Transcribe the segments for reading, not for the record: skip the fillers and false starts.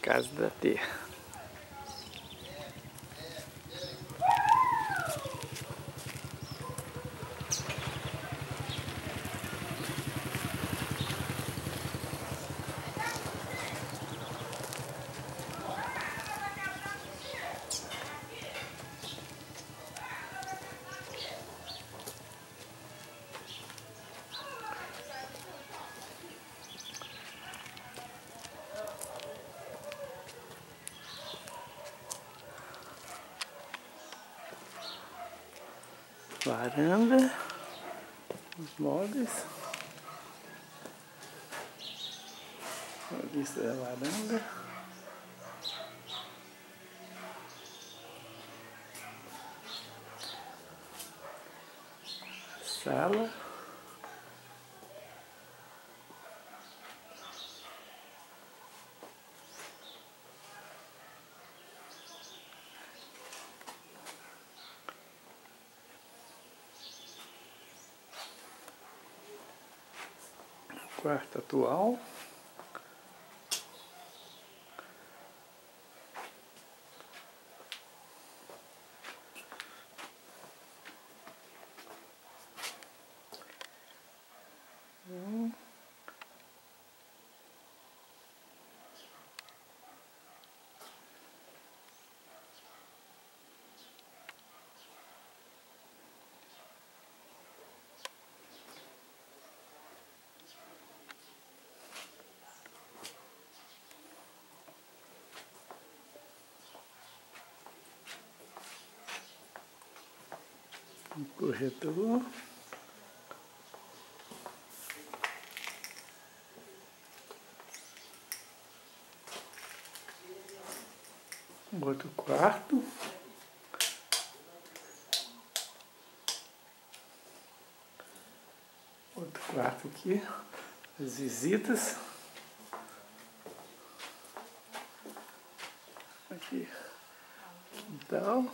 casa da T. Varanda, os móveis, a vista da varanda, sala, quarto atual, um corredor, um outro quarto, outro quarto aqui, as visitas, aqui, então,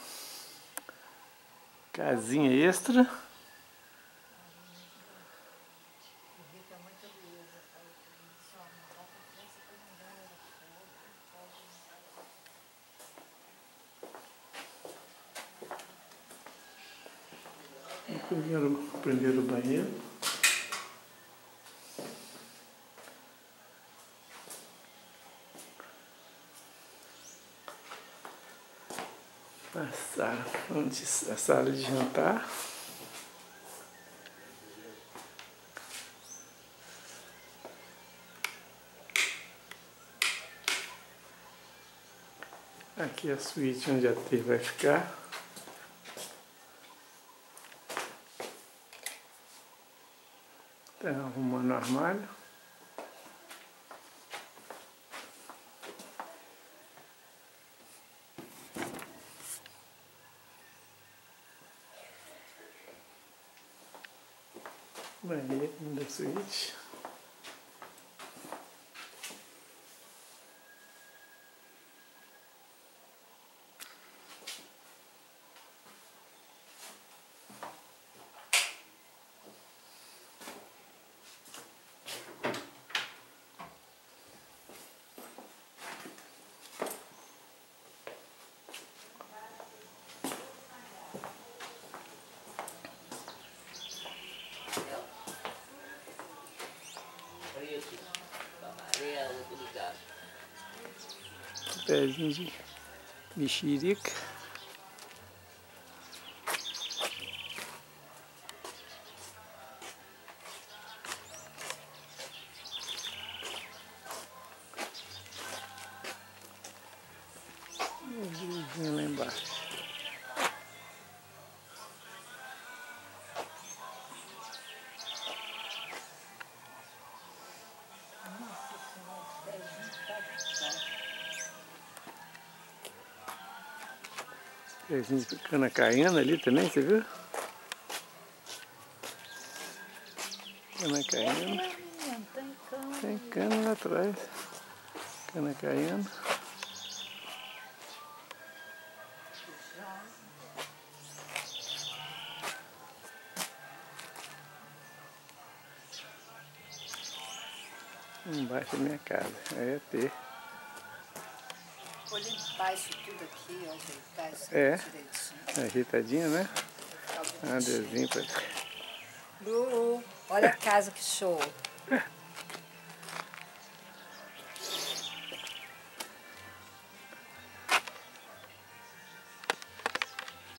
casinha extra, o primeiro banheiro, a sala de jantar, aqui a suíte onde a T vai ficar, tá arrumando o armário, banheiro da suíte. Pezinho de mexerica. Lá embaixo. Pezinho de cana caiana ali também, você viu? Cana caiana. Tem cana lá atrás. Cana caiana. Embaixo da minha casa. Aí é ter. Vou limpar isso tudo aqui, ajeitar isso direitinho. Ajeitadinho, né? Adesivo. Lu, olha a casa que show.